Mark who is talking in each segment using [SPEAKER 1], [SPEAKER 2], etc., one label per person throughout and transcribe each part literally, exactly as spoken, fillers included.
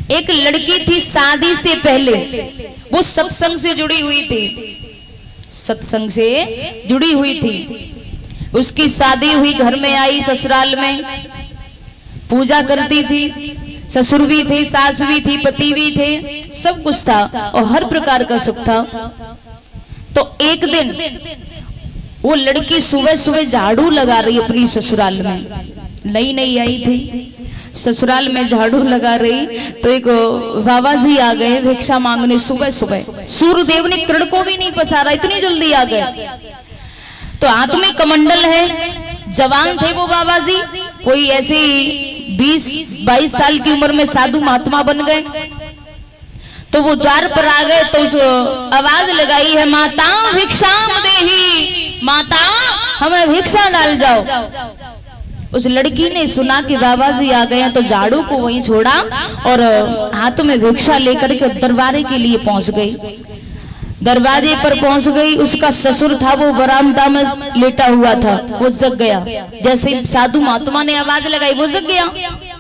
[SPEAKER 1] एक लड़की थी, शादी से पहले वो सत्संग से जुड़ी हुई थी, सत्संग से जुड़ी हुई थी। उसकी शादी हुई, घर में आई, ससुराल में पूजा करती थी, ससुर भी थे, सास भी थी, पति भी थे, सब कुछ था और हर प्रकार का सुख था। तो एक दिन वो लड़की सुबह सुबह झाड़ू लगा रही अपनी ससुराल में, नई नई आई थी, ससुराल में झाड़ू लगा रही तो एक बाबा जी आ गए भिक्षा मांगने सुबह सुबह। सूर्यदेव ने किरण को भी नहीं पसारा, इतनी जल्दी आ गए। तो हाथ में कमंडल है, जवान थे वो बाबा जी, कोई ऐसी बीस बाईस साल की उम्र में साधु महात्मा बन गए। तो वो द्वार पर आ गए तो उस आवाज लगाई है, माता भिक्षाम देही, माता हमें भिक्षा डाल जाओ। उस लड़की ने सुना कि बाबा जी आ गए हैं तो झाड़ू को वहीं छोड़ा और हाथ में भिक्षा लेकर के दरबारे के लिए पहुंच गई। दरवाजे पर पहुंच गई, उसका ससुर था वो बरामदा में लेटा हुआ था, वो जग गया। जैसे साधु महात्मा ने आवाज लगाई वो जग गया।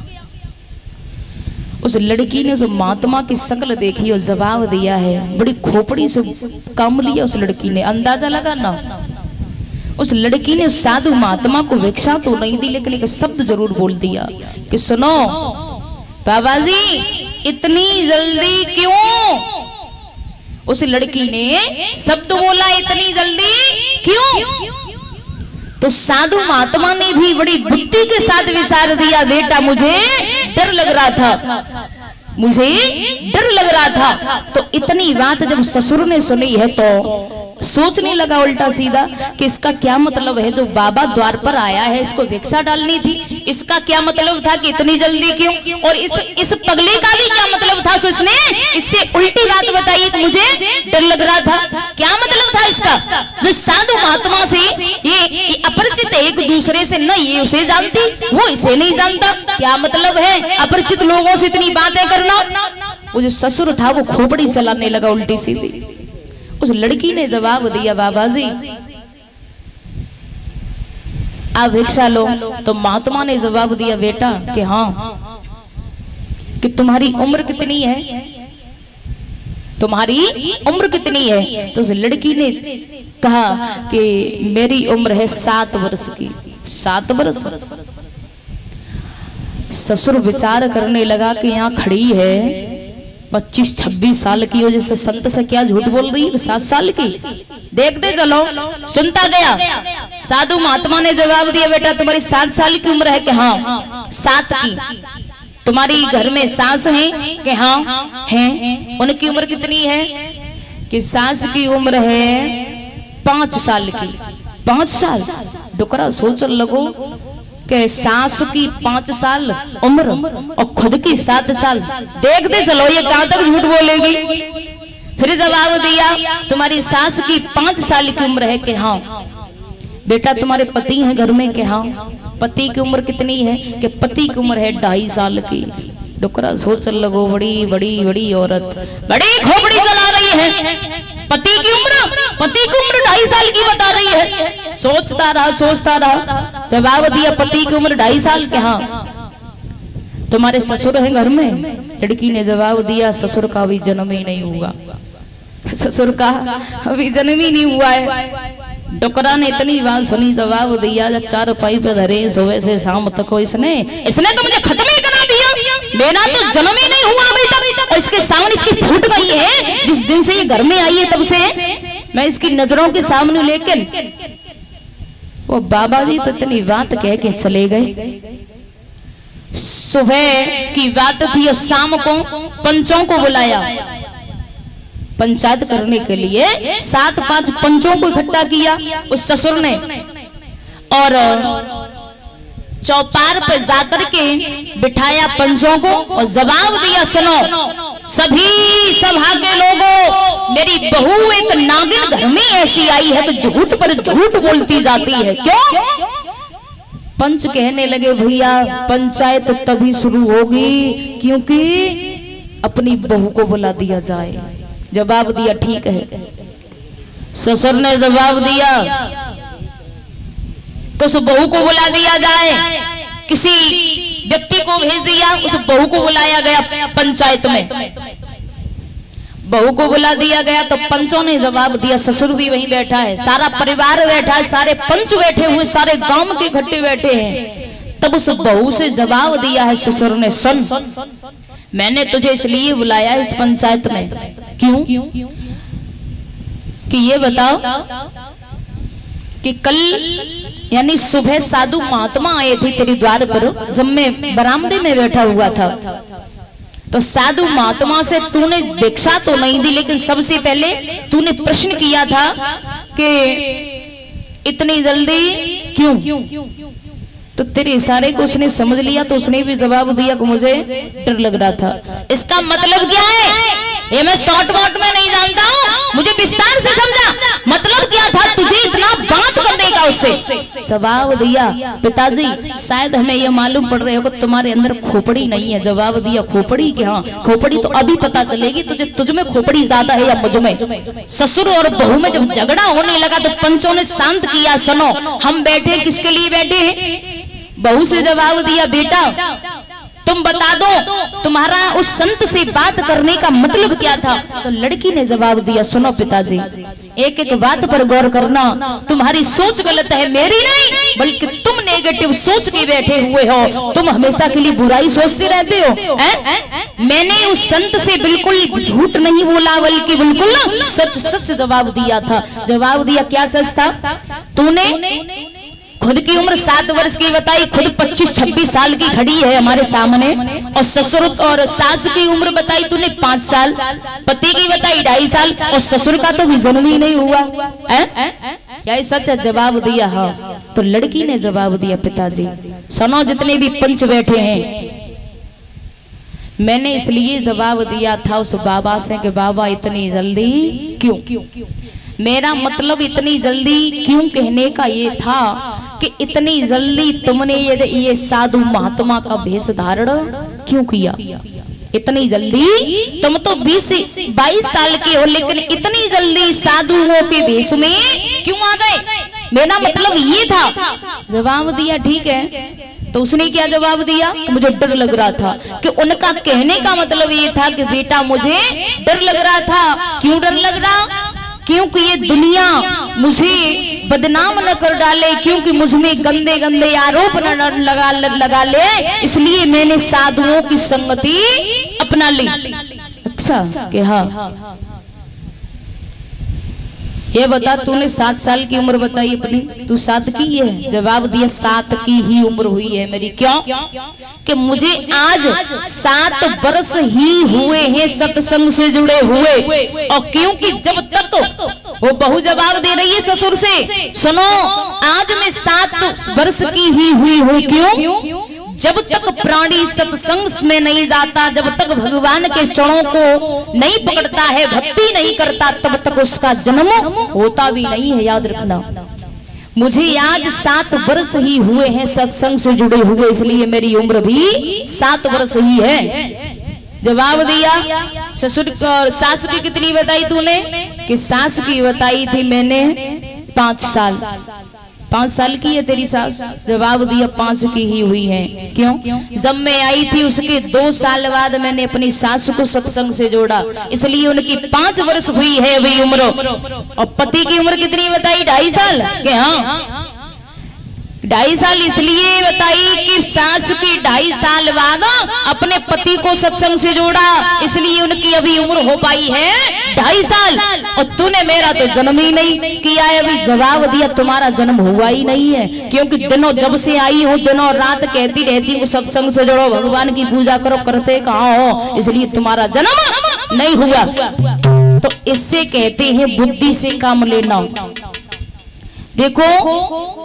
[SPEAKER 1] उस लड़की ने जो महात्मा की शक्ल देखी और जवाब दिया है, बड़ी खोपड़ी से काम लिया उस लड़की ने, अंदाजा लगा ना। उस लड़की ने साधु महात्मा को भिक्षा तो नहीं दी, लेकिन एक शब्द जरूर बोल दिया कि सुनो बाबा जी इतनी जल्दी क्यों? उस लड़की ने शब्द बोला, इतनी जल्दी क्यों? तो साधु महात्मा ने भी बड़ी बुद्धि के साथ विचार दिया, बेटा मुझे डर लग रहा था, मुझे डर लग रहा था। तो इतनी बात जब ससुर ने सुनी है तो सोचने लगा उल्टा सीधा कि इसका क्या मतलब है, जो बाबा द्वार पर आया है इसको भिक्षा डालनी थी, इसका क्या मतलब था कि इतनी जल्दी क्यों? और इस इस पगले का भी क्या मतलब था? सो इसने इससे उल्टी बात बताई कि मुझे डर लग रहा था। क्या मतलब था इसका? जो साधु महात्मा से ये, ये अपरिचित एक दूसरे से, न ये उसे जानती वो इसे नहीं जानता, क्या मतलब है अपरिचित लोगों से इतनी बातें करना? वो जो ससुर था वो खोपड़ी चलाने लगा उल्टी सीधी। उस लड़की ने जवाब दिया, बाबा जी आप भिक्षा लो। तो महात्मा ने जवाब दिया, बेटा कि हाँ, कि तुम्हारी उम्र कितनी है, तुम्हारी उम्र कितनी है? तो उस लड़की ने कहा कि मेरी उम्र है सात वर्ष की। सात वर्ष? ससुर विचार करने लगा कि यहाँ खड़ी है पच्चीस छब्बीस साल की हो, जैसे संत से क्या झूठ बोल रही है, सात साल की। देखते चलो, सुनता गया। साधु महात्मा ने जवाब दिया, बेटा तुम्हारी सात साल की उम्र है कि हाँ सात की। तुम्हारी घर में सास है कि हाँ हैं? उनकी उम्र कितनी है? कि सास की उम्र है पांच साल की। पांच साल? डुकरा सोच लगो कि सास की पांच साल उम्र और खुद की सात साल। देखते चलो ये कहां तक झूठ बोलेगी। फिर जवाब दिया, तुम्हारी सास की पांच साल की उम्र है कि हाँ। बेटा तुम्हारे पति हैं घर में कि हाँ। पति की उम्र कितनी है? कि पति की उम्र है ढाई साल की। डुकरा सोच लगो, बड़ी बड़ी बड़ी औरत बड़ी खोपड़ी चला रही है। पति की उम्र पति की उम्र ढाई साल की बता रही है। सोचता रहा सोचता रहा, जवाब दिया पति की उम्र ढाई साल के। हाँ। तुम्हारे ससुर हैं घर में? लड़की ने जवाब दिया, ससुर का अभी जन्म ही नहीं हुआ। ससुर का अभी जन्म ही नहीं हुआ है। डुकरा ने इतनी बात सुनी, जवाब दिया, चार पाई पे धरे सुबह से शाम तक को इसने इसने तो मुझे खत्म ही करा दिया। मेरा तो जन्म ही नहीं हुआ अभी तक, और इसके सामने इसकी फूट गई है। जिस दिन से ये घर में आई है तब से मैं इसकी नजरों के सामने, लेकिन वो बाबा जी तो इतनी बात कह के चले गए। सुबह की बात थी और शाम को पंचों को बुलाया पंचायत करने के लिए। सात पांच पंचों को इकट्ठा किया उस ससुर ने, और चौपार पर जाकर के बिठाया पंचों को और जवाब दिया, सुनो सभी सभा के लोगों, मेरी बहू एक नागिन घर में ऐसी आई है तो झूठ पर झूठ बोलती जाती है। क्यों? पंच कहने लगे, भैया पंचायत तभी शुरू होगी क्योंकि अपनी बहू को बुला दिया जाए। जवाब दिया, ठीक है। ससुर ने जवाब दिया, तो उस बहू को बुला दिया जाए। किसी व्यक्ति को भेज दिया, उस बहू को बुलाया गया पंचायत में। बहू को बुला दिया गया तो पंचों ने जवाब दिया, ससुर भी वहीं बैठा है, सारा परिवार बैठा है, सारे पंच बैठे हुए, सारे गांव के इकट्ठे बैठे हैं। तब उस बहू से जवाब दिया है ससुर ने, सुन मैंने तुझे इसलिए बुलाया इस पंचायत में, क्यों कि ये बताओ कि कल यानी सुबह साधु महात्मा आए थे तेरे द्वार पर, जब मैं बरामदे में बैठा हुआ था तो साधु महात्मा से तूने दीक्षा तो नहीं दी, लेकिन सबसे पहले तूने प्रश्न किया था कि इतनी जल्दी क्यों? तो तेरे इशारे को उसने समझ लिया तो उसने भी जवाब दिया कि मुझे डर लग रहा था। इसका मतलब क्या है ये मैं शॉर्ट वॉट में नहीं जानता हूँ, मुझे विस्तार से समझा मतलब क्या था तुझे इतना बात करने का। उससे जवाब दिया, पिताजी शायद हमें यह मालूम पड़ रहा होगा तुम्हारे अंदर खोपड़ी नहीं है। जवाब दिया, खोपड़ी क्या? हाँ खोपड़ी तो अभी पता चलेगी तुझे, तुझ में खोपड़ी ज्यादा है या मुझ में। ससुर और बहू में जब झगड़ा होने लगा तो पंचों ने शांत किया, सुनो हम बैठे किसके लिए बैठे? बहू से जवाब दिया, बेटा तुम बता दो तुम्हारा उस संत से बात करने का मतलब क्या था? तो लड़की ने जवाब दिया, सुनो पिताजी एक एक बात पर गौर करना, तुम्हारी सोच गलत है, मेरी नहीं बल्कि तुम नेगेटिव सोच के बैठे हुए हो, तुम हमेशा के लिए बुराई सोचते रहते हो। है? मैंने उस संत से बिल्कुल झूठ नहीं बोला बल्कि बिल्कुल सच सच जवाब दिया था। जवाब दिया, क्या सच था? तूने खुद की उम्र सात वर्ष की बताई, खुद पच्चीस छब्बीस साल की खड़ी है हमारे सामने, और ससुर और सास की उम्र बताई तूने पांच साल, पति की बताई ढाई साल, और ससुर का तो भी जन्म ही नहीं हुआ है? क्या ये सच है? जवाब दिया हाँ। तो लड़की ने जवाब दिया, पिताजी सुनो जितने भी पंच बैठे हैं, मैंने इसलिए जवाब दिया था उस बाबा से कि बाबा इतनी जल्दी क्यों? मेरा मतलब इतनी जल्दी क्यों कहने का ये था कि इतनी जल्दी तुमने ये ये साधु महात्मा का भेष धारण क्यों किया? इतनी जल्दी तुम तो बीस बाईस साल के हो, लेकिन इतनी जल्दी साधुओं के भेष में क्यों आ गए? मेरा मतलब ये था। जवाब दिया, ठीक है। तो उसने क्या जवाब दिया? मुझे डर लग रहा था। कि उनका कहने का मतलब ये था कि बेटा मुझे डर लग रहा था। क्यों डर लग रहा? क्योंकि ये दुनिया मुझे बदनाम न कर डाले, क्योंकि मुझ में गंदे गंदे आरोप न लगा लगा ले, इसलिए मैंने साधुओं की संगति अपना ली। अच्छा कि हाँ ये बता, तूने सात साल की उम्र बताई अपनी, तू सात की है? जवाब दिया, सात की ही उम्र हुई है मेरी। क्यों? कि मुझे आज सात वर्ष ही हुए हैं सत्संग से जुड़े हुए, और क्योंकि जब तक वो बहू जवाब दे रही है ससुर से, सुनो आज मैं सात वर्ष की ही हुई हूँ। क्यों? जब तक प्राणी सत्संग में नहीं जाता, जब तक भगवान के चरणों को नहीं पकड़ता है, भक्ति नहीं करता, तब तक उसका जन्म होता भी नहीं है। याद रखना, मुझे आज सात वर्ष ही हुए हैं सत्संग से जुड़े हुए, इसलिए मेरी उम्र भी सात वर्ष ही है। जवाब दिया, ससुर और सासु की कितनी बताई तूने? कि सासु की बताई थी मैंने पांच साल। पांच साल की है तेरी सास? जवाब दिया, पांच की ही हुई है। क्यों? जब मैं आई थी उसके दो साल बाद मैंने अपनी सास को सत्संग से जोड़ा, इसलिए उनकी पांच वर्ष हुई है अभी उम्र। और पति की उम्र कितनी बताई? ढाई साल। के हाँ ढाई साल इसलिए बताई कि सास की ढाई साल बाद अपने पति को सत्संग से जोड़ा, इसलिए उनकी अभी उम्र हो पाई है ढाई साल। और तूने मेरा तो जन्म ही नहीं किया है अभी। जवाब दिया, तुम्हारा जन्म हुआ ही नहीं है, क्योंकि दिनों जब से आई हो दिनों रात कहती रहती हूँ सत्संग से जोड़ो, भगवान की पूजा करो, करते कहाँ हो, इसलिए तुम्हारा जन्म नहीं हुआ। तो इससे कहते हैं बुद्धि से काम लेना। देखो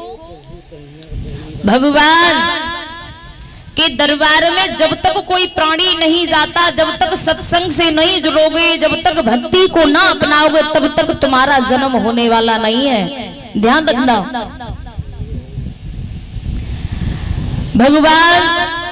[SPEAKER 1] भगवान के दरबार में जब तक कोई प्राणी नहीं जाता, जब तक सत्संग से नहीं जुड़ोगे, जब तक भक्ति को ना अपनाओगे, तब तक तुम्हारा जन्म होने वाला नहीं है। ध्यान रखना, भगवान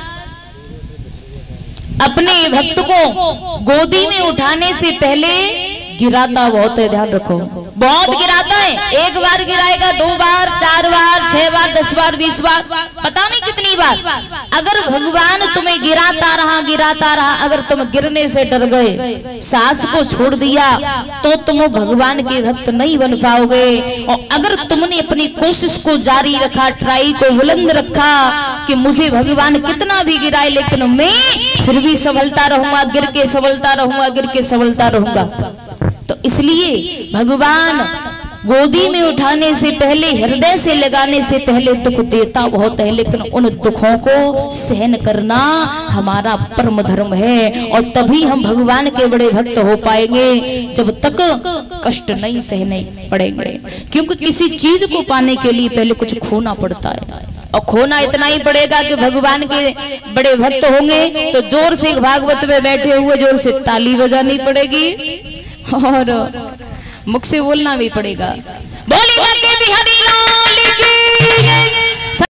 [SPEAKER 1] अपने भक्त को गोदी में उठाने से पहले गिराता बहुत है। ध्यान रखो, बहुत गिराता है, एक बार गिराएगा, दो बार, चार बार, छह बार, दस बार, बीस बार, पता नहीं कितनी बार। अगर भगवान तुम्हें गिराता रहा गिराता रहा, अगर तुम गिरने से डर गए, सांस को छोड़ दिया, तो तुम भगवान के भक्त नहीं बन पाओगे। और अगर तुमने अपनी कोशिश को जारी रखा, ट्राई को बुलंद रखा कि मुझे भगवान कितना भी गिराए लेकिन मैं फिर भी संभलता रहूंगा, गिर के संभलता रहूंगा, गिर के संभलता रहूंगा, तो इसलिए भगवान गोदी में उठाने से पहले, हृदय से लगाने से पहले दुख देता बहुत है, लेकिन उन दुखों को सहन करना हमारा परम धर्म है। और तभी हम भगवान के बड़े भक्त हो पाएंगे, जब तक कष्ट नहीं सहने पड़ेंगे। क्योंकि किसी चीज को पाने के लिए पहले कुछ खोना पड़ता है, और खोना इतना ही पड़ेगा कि भगवान के बड़े भक्त होंगे तो जोर से भागवत में बैठे हुए जोर से ताली बजानी पड़ेगी और मुख से बोलना भी पड़ेगा। बोली बाके बिहारी लाल की